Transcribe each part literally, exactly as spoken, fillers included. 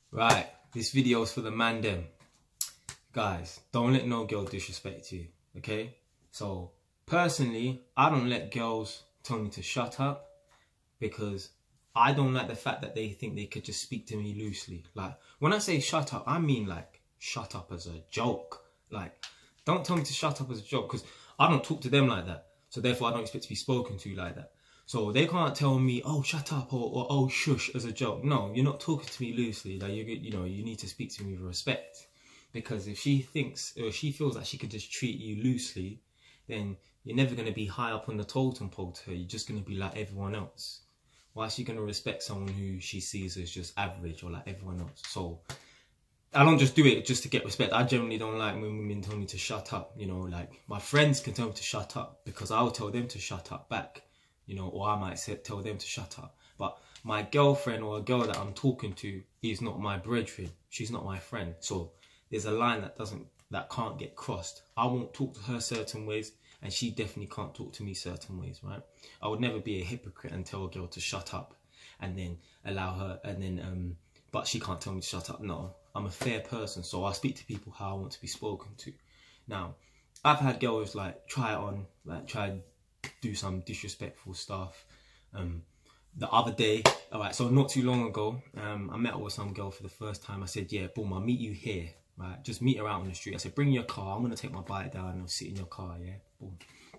Right, this video is for the man them. Guys, don't let no girl disrespect you, okay? So, personally, I don't let girls tell me to shut up because I don't like the fact that they think they could just speak to me loosely. Like, when I say shut up, I mean like, shut up as a joke. Like, don't tell me to shut up as a joke because I don't talk to them like that. So therefore, I don't expect to be spoken to like that. So they can't tell me, oh, shut up or, or oh, shush as a joke. No, you're not talking to me loosely. Like, you, you know, you need to speak to me with respect. Because if she thinks or she feels that she could just treat you loosely, then you're never going to be high up on the totem pole to her. You're just going to be like everyone else. Why is she going to respect someone who she sees as just average or like everyone else? So I don't just do it just to get respect. I generally don't like when women tell me to shut up. You know, like my friends can tell me to shut up because I'll tell them to shut up back. You know, or I might say, tell them to shut up. But my girlfriend or a girl that I'm talking to is not my brethren. She's not my friend. So there's a line that doesn't, that can't get crossed. I won't talk to her certain ways, and she definitely can't talk to me certain ways, right? I would never be a hypocrite and tell a girl to shut up, and then allow her, and then, um, but she can't tell me to shut up. No, I'm a fair person, so I speak to people how I want to be spoken to. Now, I've had girls like try it on, like try do some disrespectful stuff. Um, the other day, all right, so not too long ago, um, I met up with some girl for the first time. I said, yeah, boom, I'll meet you here, right? Just meet her out on the street. I said, bring your car. I'm going to take my bike down and I'll sit in your car, yeah? Boom.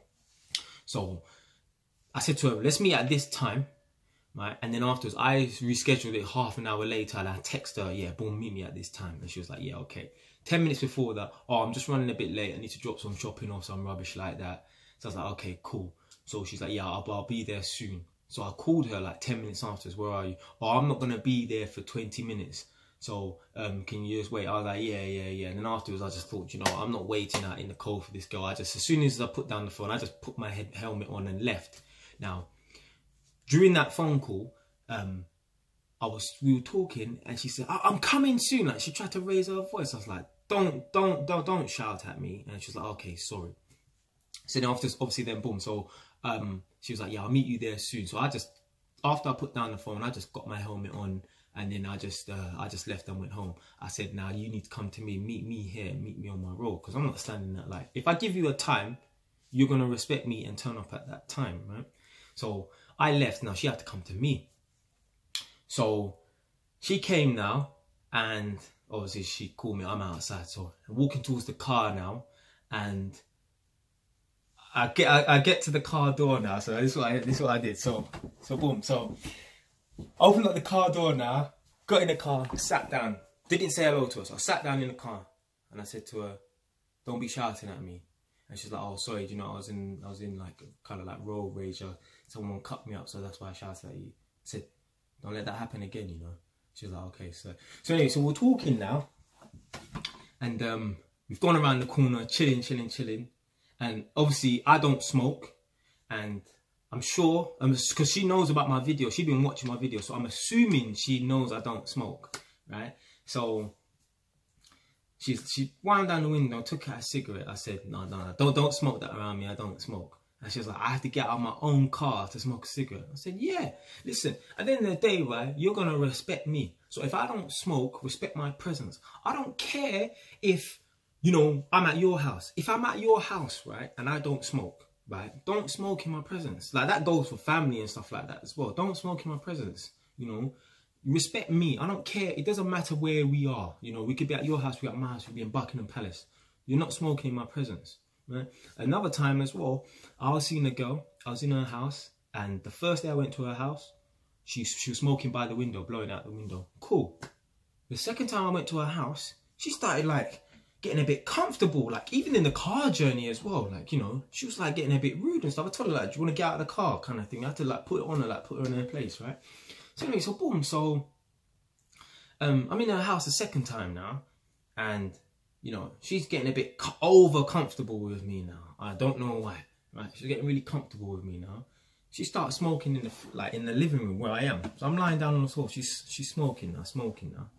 So I said to her, let's meet at this time, right? And then afterwards, I rescheduled it half an hour later and I texted her, yeah, boom, meet me at this time. And she was like, yeah, okay. ten minutes before that, oh, I'm just running a bit late. I need to drop some shopping or some rubbish like that. So I was like, okay, cool. So she's like, yeah, I'll, I'll be there soon. So I called her like ten minutes afterwards, where are you? Oh, I'm not going to be there for twenty minutes. So um, can you just wait? I was like, yeah, yeah, yeah. And then afterwards, I just thought, you know, I'm not waiting out in the cold for this girl. I just, as soon as I put down the phone, I just put my head helmet on and left. Now, during that phone call, um, I was, we were talking and she said, I'm coming soon. Like, she tried to raise her voice. I was like, don't, don't, don't, don't shout at me. And she was like, okay, sorry. So then after, obviously then boom. So um, she was like, yeah, I'll meet you there soon. So I just, after I put down the phone, I just got my helmet on and then I just, uh, I just left and went home. I said, now you need to come to me, meet me here, meet me on my road. Because I'm not standing there like, if I give you a time, you're going to respect me and turn up at that time, right? So I left. Now she had to come to me. So she came now and obviously she called me. I'm outside. So I'm walking towards the car now and I get I, I get to the car door now. So this is what I, this is what I did. So so boom. So opened up the car door now. Got in the car. Sat down. Didn't say hello to her. So I sat down in the car and I said to her, "Don't be shouting at me." And she's like, "Oh, sorry. You know, I was in I was in like kind of like road rage. Or someone cut me up, so that's why I shouted at you." I said, "Don't let that happen again." You know. She was like, "Okay." So so anyway, so we're talking now, and um, we've gone around the corner, chilling, chilling, chilling. And obviously, I don't smoke, and I'm sure, because um, she knows about my video, she's been watching my video, so I'm assuming she knows I don't smoke, right? So she she wound down the window, took out a cigarette. I said, no, no, no, don't don't smoke that around me. I don't smoke. And she was like, I have to get out of my own car to smoke a cigarette. I said, yeah, listen, at the end of the day, right, you're gonna respect me. So if I don't smoke, respect my presence. I don't care if, you know, I'm at your house. If I'm at your house, right, and I don't smoke, right, don't smoke in my presence. Like, that goes for family and stuff like that as well. Don't smoke in my presence, you know. Respect me. I don't care. It doesn't matter where we are. You know, we could be at your house, we at my house, we'd be in Buckingham Palace. You're not smoking in my presence, right? Another time as well, I was seeing a girl. I was in her house, and the first day I went to her house, she, she was smoking by the window, blowing out the window. Cool. The second time I went to her house, she started, like, getting a bit comfortable, like even in the car journey as well. Like, you know, she was like getting a bit rude and stuff. I told her, like, do you want to get out of the car kind of thing? I had to like put it on her, like put her in her place, right? So anyway, so boom. So um, I'm in her house a second time now. And, you know, she's getting a bit over comfortable with me now. I don't know why, right? She's getting really comfortable with me now. She starts smoking in the, like in the living room where I am. So I'm lying down on the floor. She's, she's smoking now, smoking now.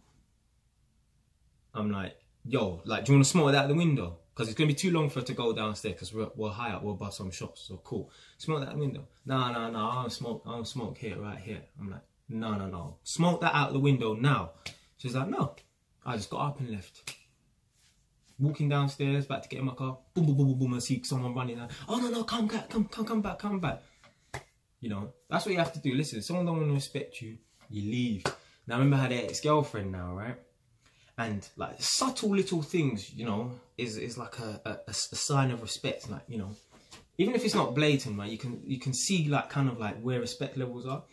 I'm like, yo, like, do you want to smoke it out the window? Because it's going to be too long for her to go downstairs because we're, we're high up, we'll bust some shots. So cool. Smoke that out the window. No, no, no, I don't smoke, I don't smoke here, right here. I'm like, no, no, no. Smoke that out the window now. She's like, no. I just got up and left. Walking downstairs, back to get in my car. Boom, boom, boom, boom, boom. I see someone running out. Oh, no, no, come back, come, come, come back, come back. You know, that's what you have to do. Listen, if someone don't want to respect you, you leave. Now, I remember I had an ex-girlfriend now, right? And like subtle little things, you know, is is like a, a, a sign of respect. Like, you know, even if it's not blatant, right? You can you can see like kind of like where respect levels are.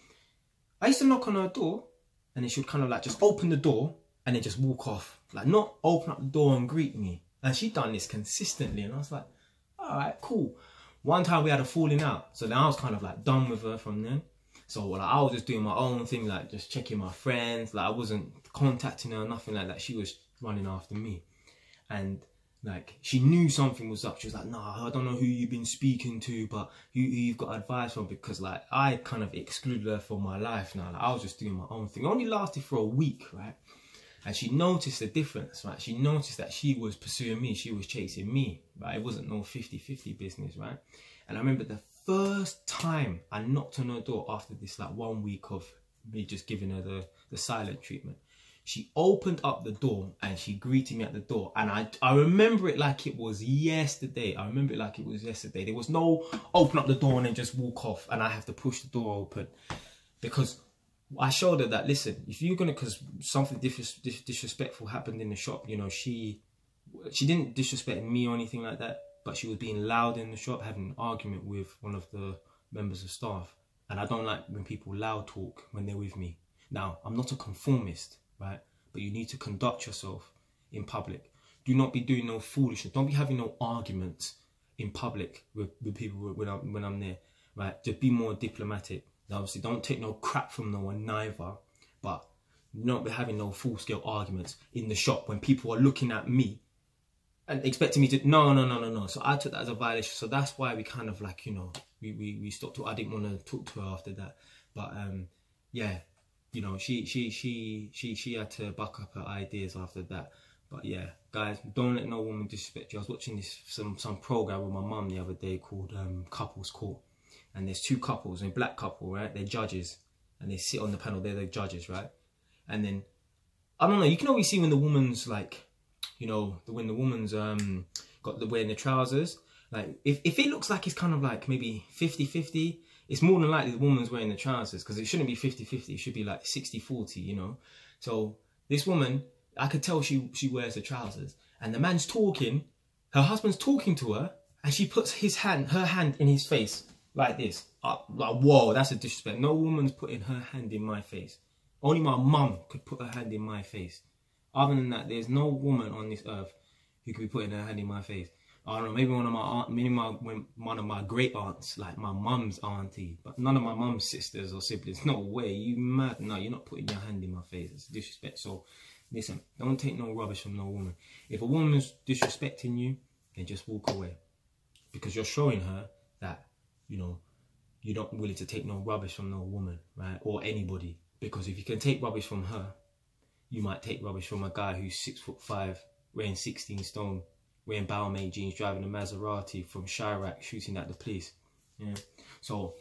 I used to knock on her door, and then she would kind of like just open the door and then just walk off, like not open up the door and greet me. And she'd done this consistently, and I was like, all right, cool. One time we had a falling out, so then I was kind of like done with her from then. So like, I was just doing my own thing, like just checking my friends. Like I wasn't contacting her, nothing like that. She was running after me. And like, she knew something was up. She was like, nah, I don't know who you've been speaking to, but who, who you've got advice from. Because like, I kind of excluded her from my life now. Like, I was just doing my own thing. It only lasted for a week, right? And she noticed the difference, right? She noticed that she was pursuing me. She was chasing me, right? It wasn't no fifty fifty business, right? And I remember the first time I knocked on her door after this like one week of me just giving her the, the silent treatment. She opened up the door and she greeted me at the door. And I, I remember it like it was yesterday. I remember it like it was yesterday. There was no open up the door and then just walk off and I have to push the door open. Because I showed her that, listen, if you're going to, because something dis dis disrespectful happened in the shop, you know, she, she didn't disrespect me or anything like that. But she was being loud in the shop, having an argument with one of the members of staff. And I don't like when people loud talk when they're with me. Now, I'm not a conformist, right? But you need to conduct yourself in public. Do not be doing no foolishness. Don't be having no arguments in public with, with people when I'm, when I'm there, right? Just be more diplomatic. Now, obviously, don't take no crap from no one neither. But not be having no full-scale arguments in the shop when people are looking at me and expecting me to, no, no, no, no, no. So I took that as a violation. So that's why we kind of like, you know, we, we, we stopped. To, I didn't want to talk to her after that. But um, yeah, you know, she, she, she, she, she had to buck up her ideas after that. But yeah, guys, don't let no woman disrespect you. I was watching this, some, some program with my mum the other day called um, Couples Court. And there's two couples, a black couple, right? They're judges. And they sit on the panel, they're the judges, right? And then, I don't know, you can always see when the woman's like, you know, when the woman's um, got the wearing the trousers, like if, if it looks like it's kind of like maybe fifty fifty, it's more than likely the woman's wearing the trousers, because it shouldn't be fifty fifty, it should be like sixty forty, you know. So this woman, I could tell she, she wears the trousers, and the man's talking, her husband's talking to her, and she puts his hand, her hand in his face like this. Uh, like, whoa, that's a disrespect. No woman's putting her hand in my face. Only my mum could put her hand in my face. Other than that, there's no woman on this earth who could be putting her hand in my face. I don't know, maybe one of my aunt, maybe my one of my great aunts, like my mum's auntie, but none of my mum's sisters or siblings. No way, you mad? No, you're not putting your hand in my face. It's disrespect. So, listen, don't take no rubbish from no woman. If a woman's disrespecting you, then just walk away, because you're showing her that, you know, you're not willing to take no rubbish from no woman, right, or anybody. Because if you can take rubbish from her, you might take rubbish from a guy who's six foot five, weighing sixteen stone, wearing Balmain jeans, driving a Maserati from Chirac, shooting at the police. Yeah. So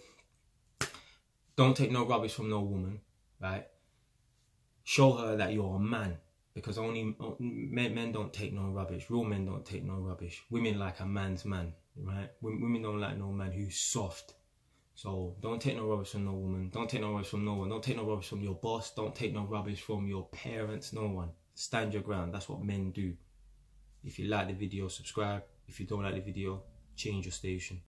don't take no rubbish from no woman, right? Show her that you're a man, because only men, men don't take no rubbish. Real men don't take no rubbish. Women like a man's man, right? Women don't like no man who's soft. So don't take no rubbish from no woman. Don't take no rubbish from no one. Don't take no rubbish from your boss. Don't take no rubbish from your parents. No one. Stand your ground. That's what men do. If you like the video, subscribe. If you don't like the video, change your station.